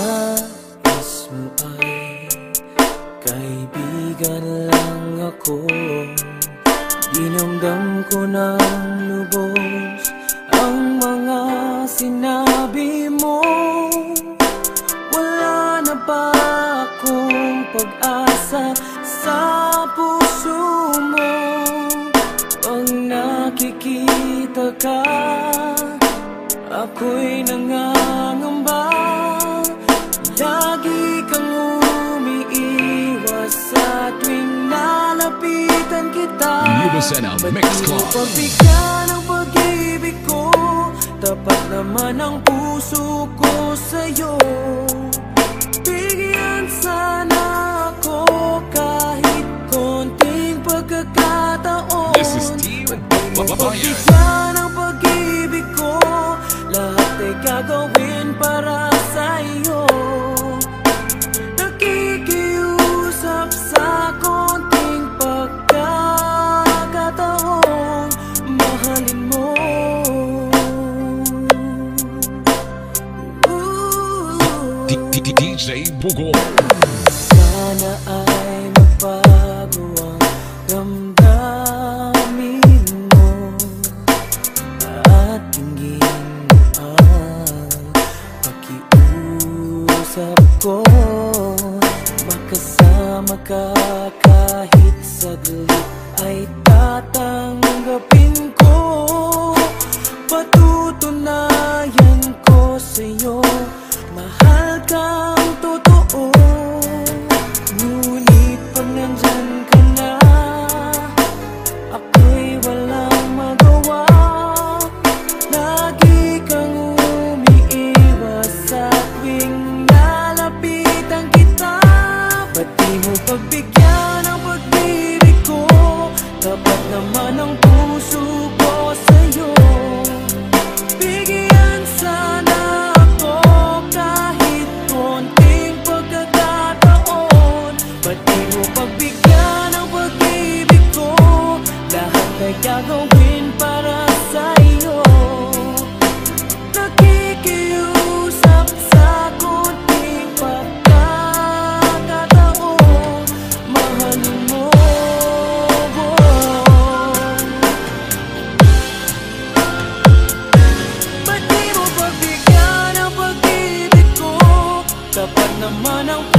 nais mo ay kaibigan lang ako. Dinamdam ko ng lubos ang mga sinabi mo. Wala na ba akong pag-asa sa puso mo? Pag nakikita ka, ako'y nangangamba. Lagi kang umiiwas sa tuwing nalapitan kita. Ba't di mo pagbigyan ang pag-ibig ko? Tapat naman ang puso ko sa'yo. Bigyan sana ako kahit konting pagkakataon. Ba't di mo pagbigyan ang pag-ibig ko? Lahat ay gagawin para sa'yo. Nakikiusap sa konting pagkakataon, mahalin mo. DJ Bugo. Sana ay magbago ang damdamin mo at tingin mo ang pakiusap ko. Makasama ka kahit saglit ay tatanggapin ko. Patutunayan ko sa'yo, mahal kang totoo. Ngunit pag nandyan ka na, ako'y walang magawa. Lagi kang umiiwas sa tuwing nalapitan kita. Ba't di mo pagbigyan ang pag-ibig ko? Tapat naman ang puso ko sa'yo. Bigyan sana ako kahit konting pagkakataon. Ba't di mo pagbigyan ang pag-ibig ko? Lahat ay gagawin para sa'yo. Nakikiusap sa konting pagkakataon, mahalin mo. Ba't di mo pagbigyan ang pag-ibig ko? Tapat naman ang